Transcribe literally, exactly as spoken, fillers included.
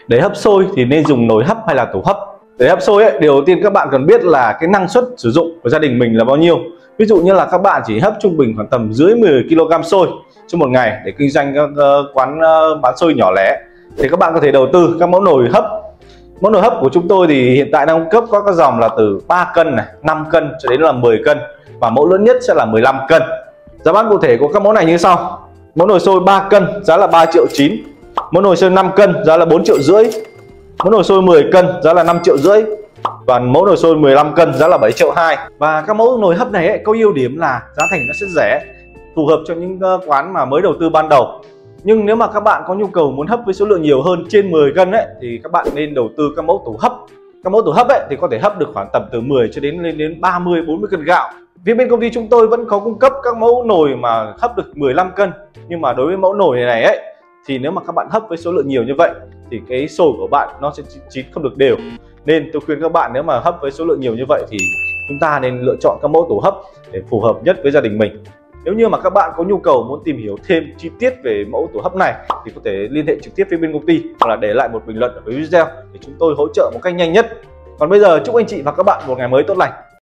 Để hấp xôi thì nên dùng nồi hấp hay là tủ hấp? Để hấp xôi ấy, điều đầu tiên các bạn cần biết là cái năng suất sử dụng của gia đình mình là bao nhiêu. Ví dụ như là các bạn chỉ hấp trung bình khoảng tầm dưới mười ki lô gam xôi trong một ngày để kinh doanh các uh, quán uh, bán xôi nhỏ lẻ, thì các bạn có thể đầu tư các mẫu nồi hấp. Mẫu nồi hấp của chúng tôi thì hiện tại đang cung cấp có các dòng là từ ba cân này, năm cân cho đến là mười cân, và mẫu lớn nhất sẽ là mười lăm cân. Giá bán cụ thể của các mẫu này như sau: mẫu nồi xôi ba cân giá là ba triệu chín, mẫu nồi xôi năm cân giá là bốn triệu rưỡi, mẫu nồi xôi mười cân giá là năm triệu rưỡi, và mẫu nồi xôi mười lăm cân giá là bảy triệu hai. Và các mẫu nồi hấp này ấy, có ưu điểm là giá thành nó sẽ rẻ, phù hợp cho những quán mà mới đầu tư ban đầu. Nhưng nếu mà các bạn có nhu cầu muốn hấp với số lượng nhiều hơn trên mười cân ấy, thì các bạn nên đầu tư các mẫu tủ hấp. Các mẫu tủ hấp ấy thì có thể hấp được khoảng tầm từ mười cho đến lên đến ba mươi bốn mươi cân gạo. Phía bên công ty chúng tôi vẫn có cung cấp các mẫu nồi mà hấp được mười lăm cân, nhưng mà đối với mẫu nồi này ấy thì nếu mà các bạn hấp với số lượng nhiều như vậy thì cái xôi của bạn nó sẽ chín không được đều. Nên tôi khuyên các bạn nếu mà hấp với số lượng nhiều như vậy thì chúng ta nên lựa chọn các mẫu tủ hấp để phù hợp nhất với gia đình mình. Nếu như mà các bạn có nhu cầu muốn tìm hiểu thêm chi tiết về mẫu tủ hấp này thì có thể liên hệ trực tiếp với bên công ty, hoặc là để lại một bình luận ở dưới video để chúng tôi hỗ trợ một cách nhanh nhất. Còn bây giờ chúc anh chị và các bạn một ngày mới tốt lành.